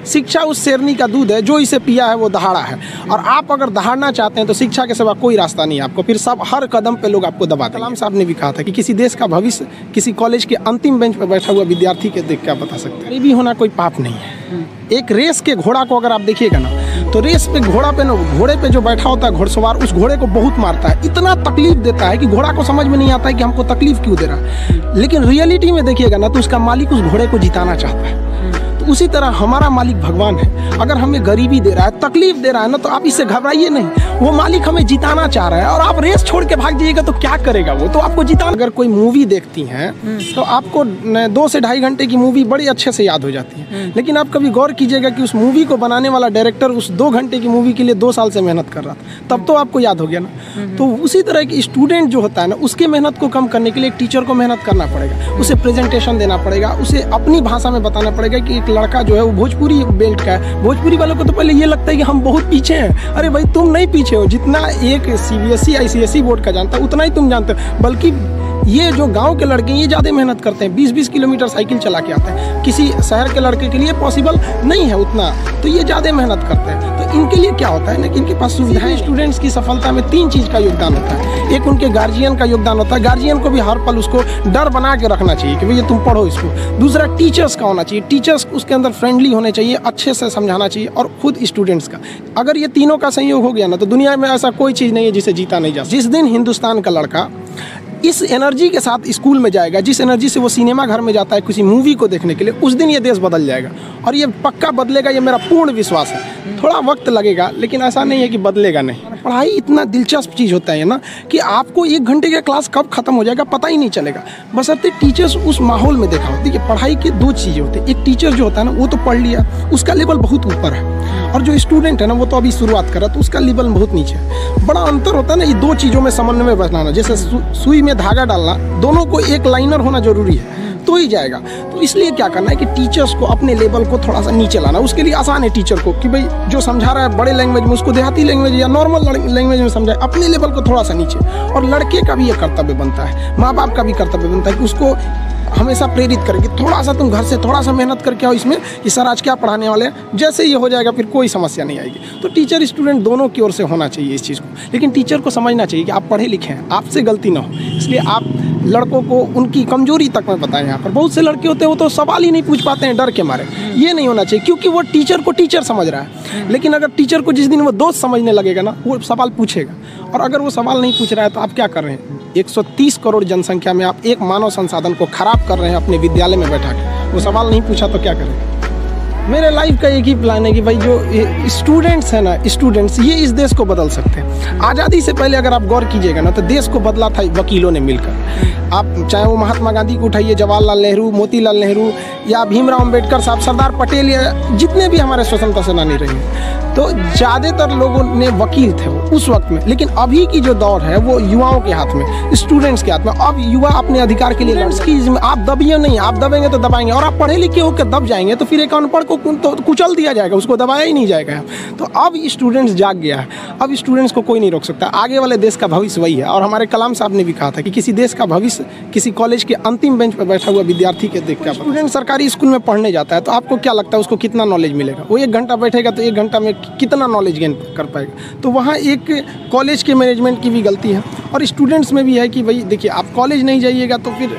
शिक्षा उस शेरनी का दूध है, जो इसे पिया है वो दहाड़ा है। और आप अगर दहाड़ना चाहते हैं तो शिक्षा के सिवा कोई रास्ता नहीं है आपको, फिर सब हर कदम पे लोग आपको दबा देंगे। कलाम साहब ने भी कहा था कि किसी देश का भविष्य किसी कॉलेज के अंतिम बेंच पर बैठा हुआ विद्यार्थी के देख के आप बता सकते हैं। गरीबी होना कोई पाप नहीं है। एक रेस के घोड़ा को अगर आप देखिएगा ना, तो रेस पे घोड़े पे जो बैठा होता है घुड़सवार, उस घोड़े को बहुत मारता है, इतना तकलीफ देता है कि घोड़ा को समझ में नहीं आता है कि हमको तकलीफ क्यों दे रहा है। लेकिन रियलिटी में देखिएगा ना, तो उसका मालिक उस घोड़े को जिताना चाहता है। तो उसी तरह हमारा मालिक भगवान है। अगर हमें गरीबी दे रहा है, तकलीफ दे रहा है ना, तो आप इससे घबराइए नहीं। वो मालिक हमें जिताना चाह रहा है, और आप रेस छोड़ के भाग जाइएगा तो क्या करेगा वो, तो आपको जिताना। अगर कोई मूवी देखती हैं तो आपको 2 से ढाई घंटे की मूवी बड़ी अच्छे से याद हो जाती है। लेकिन आप कभी गौर कीजिएगा कि उस मूवी को बनाने वाला डायरेक्टर उस 2 घंटे की मूवी के लिए 2 साल से मेहनत कर रहा था, तब तो आपको याद हो गया ना। तो उसी तरह की स्टूडेंट जो होता है ना, उसके मेहनत को कम करने के लिए एक टीचर को मेहनत करना पड़ेगा, उसे प्रेजेंटेशन देना पड़ेगा, उसे अपनी भाषा में बताना पड़ेगा कि एक लड़का जो है वो भोजपुरी बेल्ट का है। भोजपुरी वालों को तो पहले ये लगता है कि हम बहुत पीछे हैं। अरे भाई, तुम नहीं पीछे हो, जितना एक CBSE ICSE बोर्ड का जानता है उतना ही तुम जानते हो। बल्कि ये जो गांव के लड़के ये ज़्यादा मेहनत करते हैं, 20-20 किलोमीटर साइकिल चला के आते हैं। किसी शहर के लड़के के लिए पॉसिबल नहीं है उतना, तो ये ज़्यादा मेहनत करते हैं। तो इनके लिए क्या होता है ना कि इनके पास सुविधाएं। स्टूडेंट्स की सफलता में 3 चीज़ का योगदान होता है। एक उनके गार्जियन का योगदान होता है, गार्जियन को भी हर पल उसको डर बना के रखना चाहिए कि भैया तुम पढ़ो इसको। दूसरा टीचर्स का होना चाहिए, टीचर्स उसके अंदर फ्रेंडली होने चाहिए, अच्छे से समझाना चाहिए, और खुद स्टूडेंट्स का। अगर ये तीनों का संयोग हो गया ना, तो दुनिया में ऐसा कोई चीज़ नहीं है जिसे जीता नहीं जा सकता। जिस दिन हिंदुस्तान का लड़का इस एनर्जी के साथ स्कूल में जाएगा, जिस एनर्जी से वो सिनेमा घर में जाता है किसी मूवी को देखने के लिए, उस दिन ये देश बदल जाएगा। और ये पक्का बदलेगा, ये मेरा पूर्ण विश्वास है। थोड़ा वक्त लगेगा, लेकिन ऐसा नहीं है कि बदलेगा नहीं। पढ़ाई इतना दिलचस्प चीज़ होता है ना कि आपको 1 घंटे का क्लास कब खत्म हो जाएगा पता ही नहीं चलेगा, बशर्ते टीचर्स उस माहौल में देखा हो। देखिए, पढ़ाई की 2 चीज़ें होती है। एक टीचर जो होता है ना, वो तो पढ़ लिया, उसका लेवल बहुत ऊपर है, और जो स्टूडेंट है ना, वो तो अभी शुरुआत कर रहा है, तो उसका लेवल बहुत नीचे है। बड़ा अंतर होता है ना ये 2 चीज़ों में समन्वय बनाना। जैसे सुई में धागा डालना, दोनों को एक लाइनर होना जरूरी है, तो ही जाएगा। तो इसलिए क्या करना है कि टीचर्स को अपने लेवल को थोड़ा सा नीचे लाना। उसके लिए आसान है टीचर को कि भाई जो समझा रहा है बड़े लैंग्वेज में, उसको देहाती लैंग्वेज या नॉर्मल लैंग्वेज में समझाए, अपने लेवल को थोड़ा सा नीचे। और लड़के का भी ये कर्तव्य बनता है, माँ बाप का भी कर्तव्य बनता है कि उसको हमेशा प्रेरित करेंगे, थोड़ा सा तुम घर से थोड़ा सा मेहनत करके आओ इसमें कि सर आज क्या पढ़ाने वाले हैं। जैसे ये हो जाएगा फिर कोई समस्या नहीं आएगी। तो टीचर स्टूडेंट दोनों की ओर से होना चाहिए इस चीज़ को। लेकिन टीचर को समझना चाहिए कि आप पढ़े लिखे हैं, आपसे गलती ना हो, इसलिए आप लड़कों को उनकी कमजोरी तक में बताएं। यहाँ पर बहुत से लड़के होते हैं वो तो सवाल ही नहीं पूछ पाते हैं डर के मारे। ये नहीं होना चाहिए, क्योंकि वो टीचर को टीचर समझ रहा है। लेकिन अगर टीचर को जिस दिन वो दोस्त समझने लगेगा ना, वो सवाल पूछेगा। और अगर वो सवाल नहीं पूछ रहा है तो आप क्या कर रहे हैं? 130 करोड़ जनसंख्या में आप एक मानव संसाधन को खराब कर रहे हैं अपने विद्यालय में बैठा के। वो सवाल नहीं पूछा तो क्या करें? मेरे लाइफ का एक ही प्लान है कि भाई जो स्टूडेंट्स हैं ना, स्टूडेंट्स ये इस देश को बदल सकते हैं। आज़ादी से पहले अगर आप गौर कीजिएगा ना, तो देश को बदला था वकीलों ने मिलकर। आप चाहे वो महात्मा गांधी को उठाइए, जवाहरलाल नेहरू, मोतीलाल नेहरू, या भीमराव अंबेडकर साहब, सरदार पटेल, या जितने भी हमारे स्वतंत्रता सेनानी रहे, तो ज़्यादातर लोगों ने वकील थे वो उस वक्त में। लेकिन अभी की जो दौर है वो युवाओं के हाथ में, स्टूडेंट्स के हाथ में। अब युवा अपने अधिकार के लिए लड़ेंगे। आप दबिए नहीं, आप दबेंगे तो दबाएंगे। और आप पढ़े लिखे होकर दब जाएंगे तो फिर एक अनपढ़ को तो कुचल दिया जाएगा, उसको दबाया ही नहीं जाएगा। तो अब स्टूडेंट्स जाग गया है, अब स्टूडेंट्स को कोई नहीं रोक सकता। आगे वाले देश का भविष्य वही है। और हमारे कलाम साहब ने भी कहा था कि किसी देश का भविष्य किसी कॉलेज के अंतिम बेंच पर बैठा हुआ विद्यार्थी के देख के। स्टूडेंट सरकारी स्कूल में पढ़ने जाता है तो आपको क्या लगता है उसको कितना नॉलेज मिलेगा? वो 1 घंटा बैठेगा तो 1 घंटा में कितना नॉलेज गेन कर पाएगा? तो वहाँ एक कॉलेज के मैनेजमेंट की भी गलती है, और स्टूडेंट्स में भी है कि भाई देखिए, आप कॉलेज नहीं जाइएगा तो फिर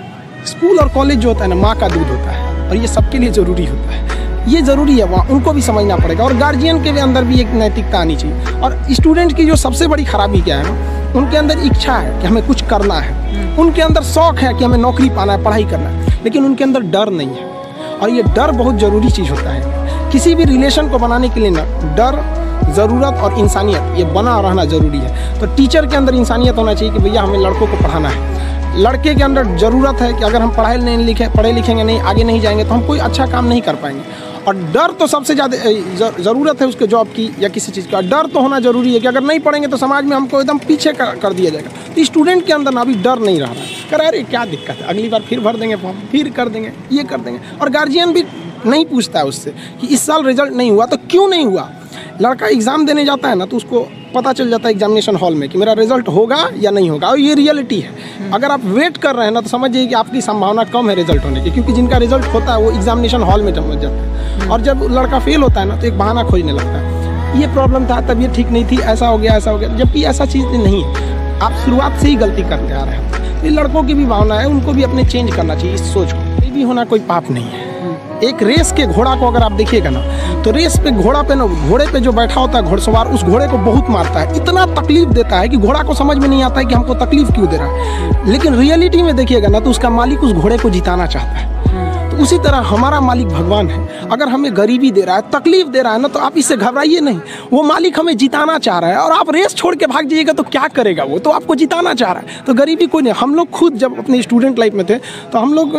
स्कूल और कॉलेज जो होता है ना, माँ का दूध होता है, और ये सबके लिए ज़रूरी होता है। ये ज़रूरी है, वहाँ उनको भी समझना पड़ेगा। और गार्जियन के भी अंदर भी एक नैतिकता आनी चाहिए। और स्टूडेंट की जो सबसे बड़ी खराबी क्या है ना, उनके अंदर इच्छा है कि हमें कुछ करना है, उनके अंदर शौक है कि हमें नौकरी पाना है, पढ़ाई करना है, लेकिन उनके अंदर डर नहीं है। और ये डर बहुत ज़रूरी चीज़ होता है। किसी भी रिलेशन को बनाने के लिए ना, डर, ज़रूरत और इंसानियत ये बना रहना ज़रूरी है। तो टीचर के अंदर इंसानियत होना चाहिए कि भैया हमें लड़कों को पढ़ाना है। लड़के के अंदर ज़रूरत है कि अगर हम पढ़े लिखेंगे नहीं, आगे नहीं जाएंगे तो हम कोई अच्छा काम नहीं कर पाएंगे। और डर तो सबसे ज़्यादा ज़रूरत है उसके जॉब की या किसी चीज़ का। डर तो होना ज़रूरी है कि अगर नहीं पढ़ेंगे तो समाज में हमको एकदम पीछे कर दिया जाएगा। तो स्टूडेंट के अंदर ना अभी डर नहीं रहा है, कह अरे क्या दिक्कत है, अगली बार फिर भर देंगे फॉर्म, फिर कर देंगे, ये कर देंगे। और गार्जियन भी नहीं पूछता है उससे कि इस साल रिजल्ट नहीं हुआ तो क्यों नहीं हुआ। लड़का एग्ज़ाम देने जाता है ना, तो उसको पता चल जाता है एग्जामिनेशन हॉल में कि मेरा रिजल्ट होगा या नहीं होगा, और ये रियलिटी है। अगर आप वेट कर रहे हैं ना तो समझिए कि आपकी संभावना कम है रिजल्ट होने की, क्योंकि जिनका रिजल्ट होता है वो एग्जामिनेशन हॉल में जम जाता है। और जब लड़का फेल होता है ना तो एक बहाना खोजने लगता है, ये प्रॉब्लम था, तबीयत ठीक नहीं थी, ऐसा हो गया, जबकि ऐसा चीज़ नहीं है। आप शुरुआत से ही गलती करते आ रहे हैं। तो ये लड़कों की भी भावना है, उनको भी अपने चेंज करना चाहिए इस सोच को। कोई भी होना कोई पाप नहीं है। एक रेस के घोड़ा को अगर आप देखिएगा ना तो रेस पे घोड़े पे जो बैठा होता है घुड़सवार, उस घोड़े को बहुत मारता है, इतना तकलीफ देता है कि घोड़ा को समझ में नहीं आता है कि हमको तकलीफ क्यों दे रहा है। लेकिन रियलिटी में देखिएगा ना तो उसका मालिक उस घोड़े को जिताना चाहता है। तो उसी तरह हमारा मालिक भगवान है। अगर हमें गरीबी दे रहा है, तकलीफ दे रहा है ना, तो आप इससे घबराइए नहीं। वो मालिक हमें जिताना चाह रहा है, और आप रेस छोड़ के भाग जाइएगा तो क्या करेगा वो? तो आपको जिताना चाह रहा है। तो गरीबी कोई नहीं। हम लोग खुद जब अपने स्टूडेंट लाइफ में थे तो हम लोग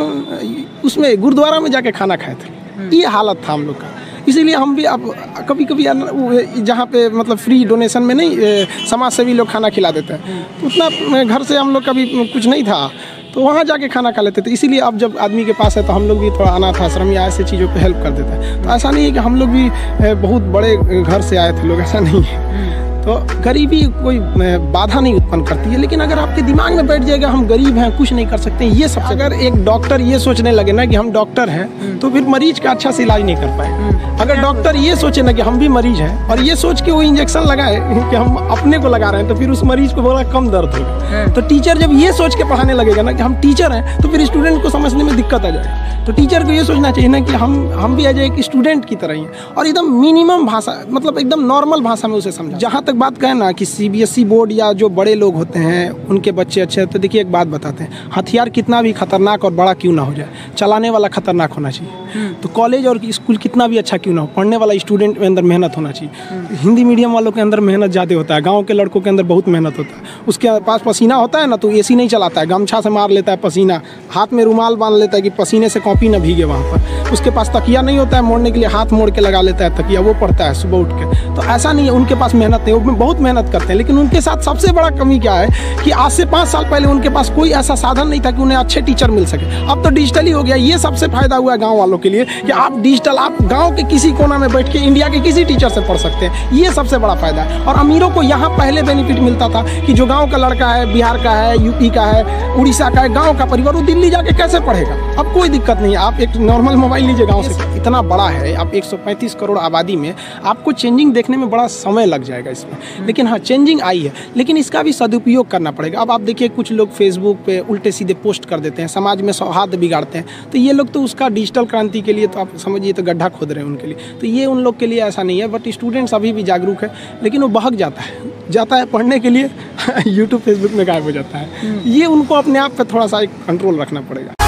उसमें गुरुद्वारा में जाके खाना खाए थे। ये हालत था हम लोग का। इसीलिए हम भी अब कभी कभी जहाँ पे मतलब फ्री डोनेशन में नहीं, समाज सेवी लोग खाना खिला देते हैं, तो उतना घर से हम लोग कभी कुछ नहीं था, तो वहाँ जाके खाना खा लेते थे। इसीलिए अब जब आदमी के पास है तो हम लोग भी थोड़ा अनाथ आश्रम या ऐसे चीज़ों पे हेल्प कर देता है। तो ऐसा नहीं है कि हम लोग भी बहुत बड़े घर से आए थे लोग, ऐसा नहीं है। तो गरीबी कोई बाधा नहीं उत्पन्न करती है, लेकिन अगर आपके दिमाग में बैठ जाएगा हम गरीब हैं, कुछ नहीं कर सकते, ये सब, अगर एक डॉक्टर ये सोचने लगे ना कि हम डॉक्टर हैं तो फिर मरीज का अच्छा से इलाज नहीं कर पाए। अगर डॉक्टर ये सोचे ना कि हम भी मरीज हैं और ये सोच के वो इंजेक्शन लगाए कि हम अपने को लगा रहे हैं, तो फिर उस मरीज को बड़ा कम दर्द होगा। तो टीचर जब ये सोच के पढ़ाने लगेगा ना कि हम टीचर हैं, तो फिर स्टूडेंट को समझने में दिक्कत आ जाएगी। तो टीचर को ये सोचना चाहिए ना कि हम भी एज एक स्टूडेंट की तरह ही हैं, और एकदम मिनिमम भाषा, मतलब एकदम नॉर्मल भाषा में उसे समझा। जहाँ तक बात कहें ना कि CBSE बोर्ड या जो बड़े लोग होते हैं उनके बच्चे अच्छे हैं, तो देखिए एक बात बताते हैं, हथियार कितना भी खतरनाक और बड़ा क्यों ना हो जाए, चलाने वाला खतरनाक होना चाहिए। तो कॉलेज और स्कूल कितना भी अच्छा क्यों ना हो, पढ़ने वाला स्टूडेंट के अंदर मेहनत होना चाहिए। हिंदी मीडियम वालों के अंदर मेहनत ज़्यादा होता है, गाँव के लड़कों के अंदर बहुत मेहनत होता है। उसके पास पसीना होता है ना तो AC नहीं चलाता है, गमछा से मार लेता है पसीना, हाथ में रुमाल बांध लेता है कि पसीने से कॉपी ना भीगे वहाँ पर। उसके पास तकिया नहीं होता है मोड़ने के लिए, हाथ मोड़ के लगा लेता है तकिया, वो पढ़ता है सुबह उठ के। तो ऐसा नहीं है उनके पास मेहनत नहीं, वो बहुत मेहनत करते हैं। लेकिन उनके साथ सबसे बड़ा कमी क्या है कि आज से 5 साल पहले उनके पास कोई ऐसा साधन नहीं था कि उन्हें अच्छे टीचर मिल सके। अब तो डिजिटली हो गया। ये सबसे फायदा हुआ है गाँव वालों के लिए कि आप डिजिटल, आप गाँव के किसी कोना में बैठ के इंडिया के किसी टीचर से पढ़ सकते हैं। ये सबसे बड़ा फायदा है। और अमीरों को यहाँ पहले बेनिफिट मिलता था कि जो गाँव का लड़का है, बिहार का है, UP का है, उड़ीसा का है, गाँव का परिवार, वो दिल्ली जाके कैसे पढ़ेगा? अब कोई दिक्कत नहीं है, आप एक नॉर्मल मोबाइल लीजिए गाँव से। इतना बड़ा है, आप 135 करोड़ आबादी में आपको चेंजिंग देखने में बड़ा समय लग जाएगा इसमें। लेकिन हाँ, चेंजिंग आई है, लेकिन इसका भी सदुपयोग करना पड़ेगा। अब आप देखिए कुछ लोग फेसबुक पे उल्टे सीधे पोस्ट कर देते हैं, समाज में सौहार्द बिगाड़ते हैं। तो ये लोग तो उसका डिजिटल क्रांति के लिए तो आप समझिए तो गड्ढा खोद रहे हैं उनके लिए। तो ये उन लोग के लिए ऐसा नहीं है। बट स्टूडेंट्स अभी भी जागरूक है, लेकिन वो बहक जाता है पढ़ने के लिए यूट्यूब फेसबुक में गायब हो जाता है। ये उनको अपने आप पे थोड़ा सा कंट्रोल रखना पड़ेगा।